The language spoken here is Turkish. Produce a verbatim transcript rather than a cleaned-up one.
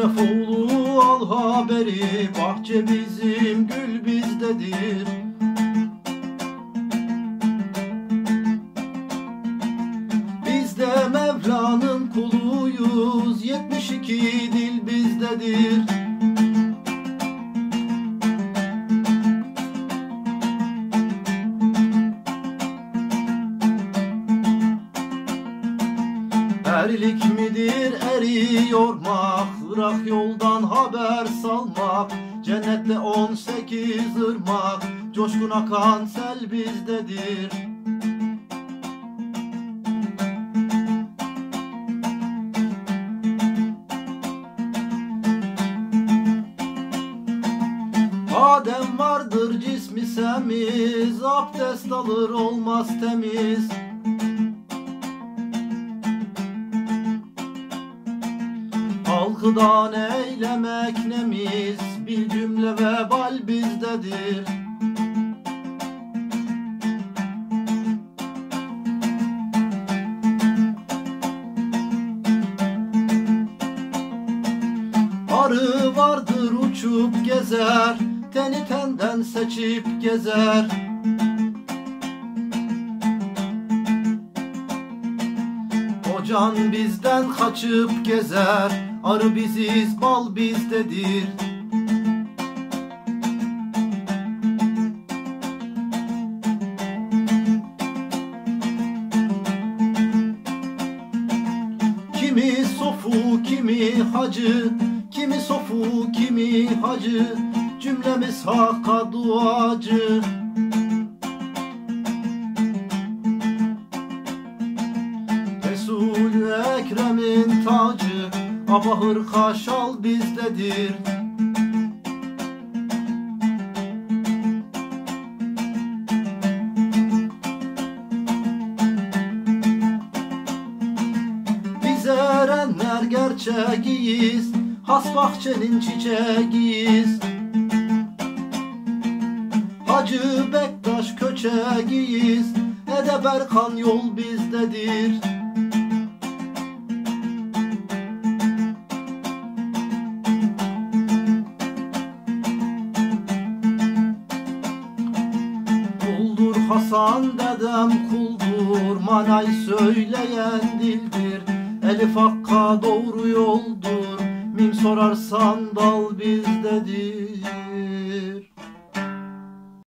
Eşrefoğlu al haberi, bahçe bizim, gül bizdedir. Biz de Mevla'nın kuluyuz, yetmiş iki dil bizdedir. Erlik midir eriyormak, Irak yoldan haber salmak, cennette on sekiz ırmak, coşkun akan sel bizdedir. Adem vardır cismi semiz, abdest alır olmaz temiz. Halkıdan eylemek nemiz, bir cümle vebal bizdedir. Arı vardır uçup gezer, teni tenden seçip gezer. O can bizden kaçıp gezer, arı biziz, bal bizdedir. Kimi sofu, kimi hacı, kimi sofu, kimi hacı, cümlemiz hakka duacı. Resul-i Ekrem'in tacı, aba hırka şal bizdedir. Biz erenler gerçeğiyiz, has bahçenin çiçeğiyiz. Hacı Bektaş köçeğiyiz, Ede Berkan yol bizdedir. Kuldur Hasan dedem kuldur, manay söyleyen dildir. Elif hakka doğru yoldur, mim sorarsan dal bizdedir.